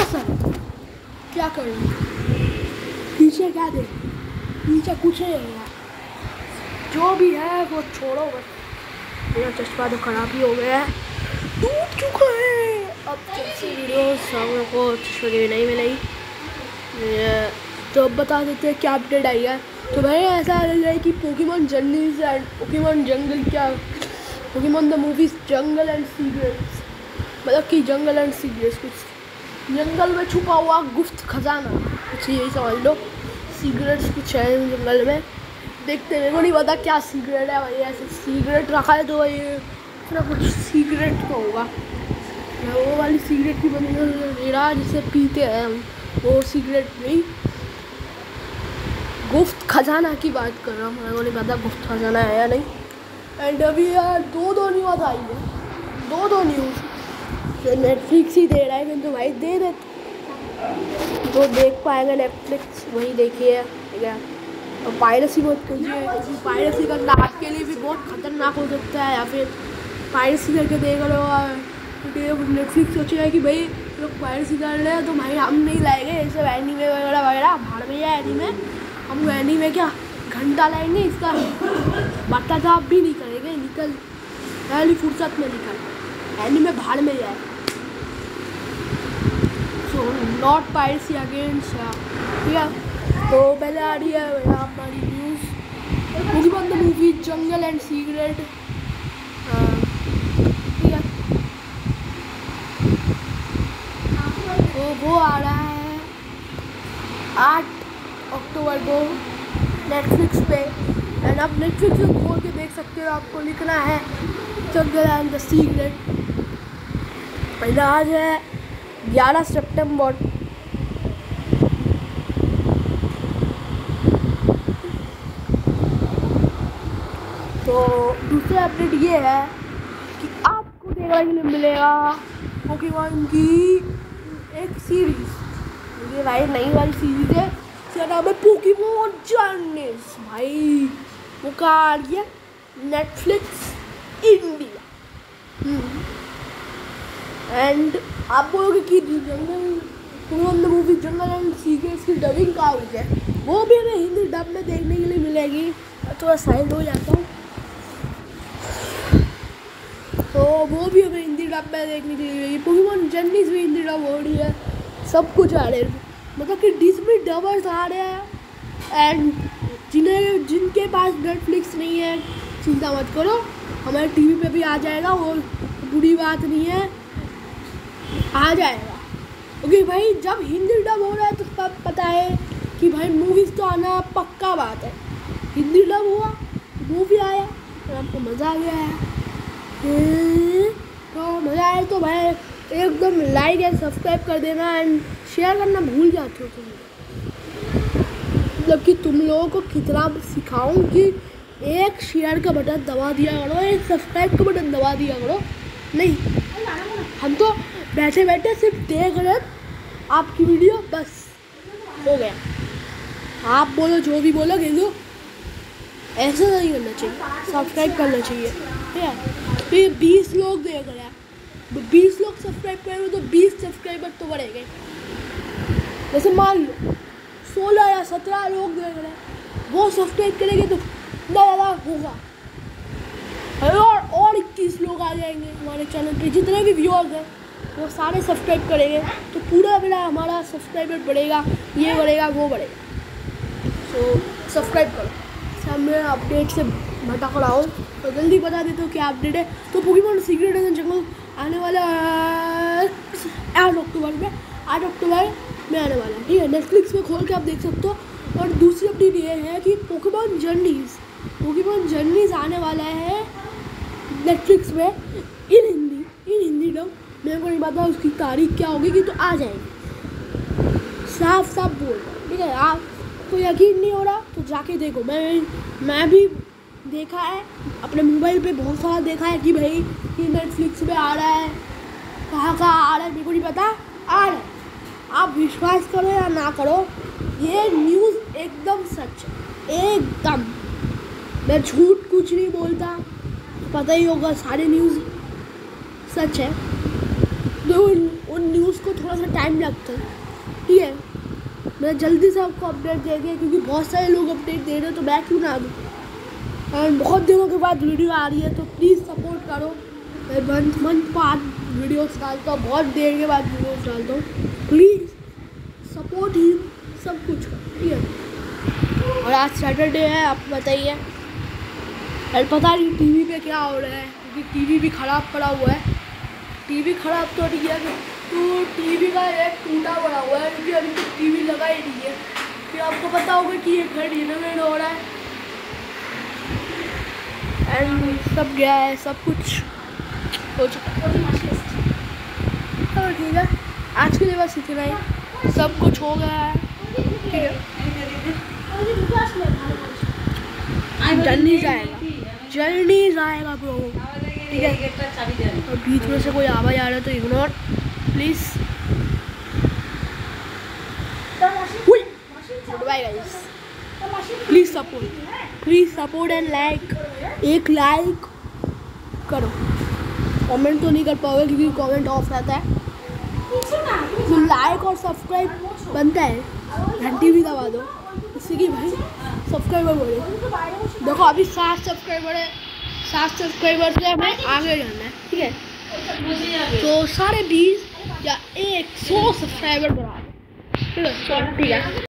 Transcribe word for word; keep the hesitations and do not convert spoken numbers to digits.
Sir क्या कर रही है? पीछे क्या दे? पीछे कुछ नहीं है, जो भी है वो छोड़ो बस। मेरा चश्मा तो खराब ही हो गया है, टूट चुका है। अब कैसी वीडियो सब को चश्मे की नहीं मिलेगी, तो अब बता देते हैं क्या अपडेट आई है। तो भाई ऐसा लग रहा है कि Pokemon journeys and Pokemon jungle, क्या Pokemon the movies jungle and secrets, मतलब कि जंगल एंड सीक्रेट्स, कुछ जंगल में छुपा हुआ गुप्त खजाना, कुछ यही समझ लो। सीक्रेट्स कुछ है जंगल में, देखते मेरे को नहीं पता क्या सीक्रेट है भाई। ऐसे सीक्रेट रखा है तो भाई इतना कुछ सीक्रेट तो होगा। वो वाली सीक्रेट की बनी मेरा जिसे पीते हैं हम, वो सीक्रेट नहीं, गुप्त खजाना की बात कर रहा हूँ। मेरे को नहीं पता गुप्त खजाना है या नहीं। एंड अभी यार दो दो न्यूज़ आई है, दो दो न्यूज़ तो नेटफ्लिक्स ही दे रहा है, किंतु भाई दे दे तो देख पाएगा नेटफ्लिक्स, वही देखिए ठीक है। और पायरेसी मत कीजिए, क्योंकि पायरेसी करना आपके लिए भी बहुत खतरनाक हो सकता है, या फिर पायरेसी करके देख लो क्योंकि नेटफ्लिक्स सोचेगा कि भाई लोग पायरेसी कर रहे हैं तो भाई हम नहीं लाएंगे ये सब एनीमे वगैरह वगैरह, भाड़ में जाए एनीमे, हम एनीमे क्या घंटा लाएंगे इसका वार्तालाप भी नहीं करेंगे, निकल पहली फुर्सत में निकल एनीमे भाड़ में जाए। सो नॉट पायरेसी अगेंस्ट, ठीक है। तो पहले आ रही है हमारी news, Pokemon the movie jungle and secret, ठीक है। तो वो आ रहा है आठ अक्टूबर को नेटफ्लिक्स पे। एंड आप नेटफ्लिक्स में खोल के देख सकते हो, आपको लिखना है जंगल एंड द सीक्रेट। पहले आज है ग्यारह सितंबर, तो दूसरा अपडेट ये है कि आपको देखने के लिए मिलेगा पोकेमॉन की एक सीरीज, ये भाई नई वाली सीरीज है, इसका नाम है पोकेमॉन जर्नीज। भाई वो कहाँ आ रही है? Netflix India. एंड आप बोलोगे कि jungle Pokemon the movie jungle and secrets की डबिंग कहाँ हुई है? वो भी हमें हिंदी डब में देखने के लिए मिलेगी। थोड़ा साइड हो जाता हूँ, तो वो भी हमें हिंदी डब में देखने के लिए मिलेगी। पोकेमॉन जर्नीज भी हिंदी डब हो रही है, सब कुछ आ रहे हैं, मतलब कि डिज्नी डबर्स आ रहे हैं। एंड जिन्हें जिनके पास नेटफ्लिक्स नहीं है चिंता मत करो, हमारे टीवी पे भी आ जाएगा, वो बुरी बात नहीं है, आ जाएगा। क्योंकि भाई जब हिंदी डब हो रहा है तो सब पता है कि भाई मूवीज़ तो आना पक्का बात है। हिंदी डब हुआ, मूवी आया और आपको मज़ा आ गया है, तो मज़ा आया तो भाई एकदम लाइक एंड सब्सक्राइब कर देना। एंड शेयर करना भूल जाते हो तुम, मतलब कि तुम लोगों को कितना सिखाऊं कि एक शेयर का बटन दबा दिया करो, एक सब्सक्राइब का बटन दबा दिया करो। नहीं, हम तो बैठे बैठे सिर्फ देख रहे आपकी वीडियो, बस हो गया। आप बोलो जो भी बोलो, किंतु ऐसा नहीं करना चाहिए, सब्सक्राइब करना चाहिए, ठीक है। तो ये बीस लोग देख रहे हैं, बीस लोग सब्सक्राइब करेंगे तो बीस सब्सक्राइबर तो बढ़ेंगे। जैसे मान लो सोलह या सत्रह लोग देख रहे हैं, वो सब्सक्राइब करेंगे तो ज़्यादा होगा, और और इक्कीस लोग आ जाएंगे हमारे चैनल पे, जितने भी व्यूअर्स हैं वो सारे सब्सक्राइब करेंगे, तो पूरा मेरा हमारा सब्सक्राइबर बढ़ेगा, ये बढ़ेगा वो बढ़ेगा। सो सब्सक्राइब करो। सब मैं अपडेट से भटक रहा हूँ तो जल्दी बता देता हूँ क्या अपडेट है। तो पोकेमॉन सीक्रेट एंड जंगल आने वाला आठ अक्टूबर में, आठ अक्टूबर में आने वाला है, ठीक है। नेटफ्लिक्स में खोल के आप देख सकते हो। और दूसरी अपडेट ये है कि पोकेमॉन जर्नीज पोकेमॉन जर्नीज आने वाला है नेटफ्लिक्स में in Hindi in Hindi dub. मेरे को नहीं पता उसकी तारीख क्या होगी, कि तो आ जाएगी, साफ साफ बोल रहा हूँ, ठीक है। आपको यकीन नहीं हो रहा तो जाके देखो, मैं मैं भी देखा है अपने मोबाइल पे, बहुत सारा देखा है कि भाई ये नेटफ्लिक्स पे आ रहा है, कहाँ कहाँ आ रहा है मेरे को नहीं पता, आ रहा है। आप विश्वास करो या ना करो, ये न्यूज़ एकदम सच है, एकदम, मैं झूठ कुछ नहीं बोलता, पता ही होगा सारे न्यूज़ सच है। तो उन न्यूज़ को थोड़ा सा टाइम लगता है, ठीक है। मैं जल्दी से आपको अपडेट देंगे क्योंकि बहुत सारे लोग अपडेट दे रहे हैं, तो मैं क्यों ना दूँ। एंड बहुत दिनों के बाद वीडियो आ रही है, तो प्लीज़ सपोर्ट करो। मैं मंथ मंथ बाद वीडियोस डालता हूँ, बहुत देर के बाद वीडियोस डालता हूँ। प्लीज़ सपोर्ट ही सब कुछ, ठीक है। और आज सैटरडे है, आपको बताइए। और पता नहीं टीवी पे क्या हो रहा है, क्योंकि टीवी भी ख़राब पड़ा हुआ है। टीवी ख़राब तो नहीं है, तो टीवी का एक टूटा पड़ा हुआ है, क्योंकि अभी तक टीवी लगा ही नहीं है। फिर आपको पता होगा कि ये घर रिनोवेट हो रहा है एंड सब गया है, सब कुछ हो चुका है। तो ठीक है, आज के लिए बस इतना ही, सब कुछ हो गया है, ठीक है। जल नहीं जाएगा, जल नहीं जाएगा ब्रो, ठीक है। और बीच में से कोई आवाज़ आ रहा है तो ignore please. Bye guys, please support, please support and like, एक लाइक करो। कमेंट तो नहीं कर पाओगे क्योंकि कमेंट ऑफ रहता है, तो लाइक और सब्सक्राइब बनता है, घंटी भी दबा दो इससे कि भाई सब्सक्राइबर बढ़े। देखो अभी सात सब्सक्राइबर है, सात सब्सक्राइबर से हमें आगे जाना है, ठीक है। तो साढ़े बीस या एक सौ सब्सक्राइबर बढ़ा दो, ठीक है।